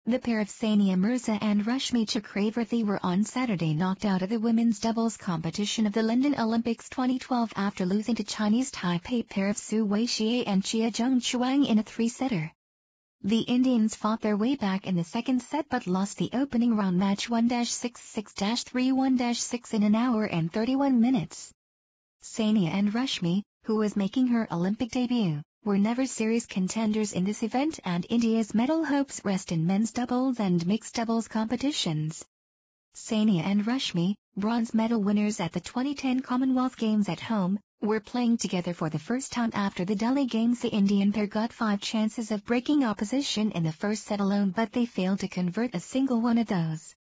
The pair of Sania Mirza and Rashmi Chakravarti were on Saturday knocked out of the women's doubles competition of the London Olympics 2012 after losing to Chinese Taipei pair of Su Weixie and Chia Jung Chuang in a three-setter. The Indians fought their way back in the second set but lost the opening round match 1-6-6-3-1-6 in an hour and 31 minutes. Sania and Rashmi, who was making her Olympic debut, were never series contenders in this event, and India's medal hopes rest in men's doubles and mixed doubles competitions. Sania and Rashmi, bronze medal winners at the 2010 Commonwealth Games at home, were playing together for the first time after the Delhi Games. The Indian pair got 5 chances of breaking opposition in the first set alone, but they failed to convert a single one of those.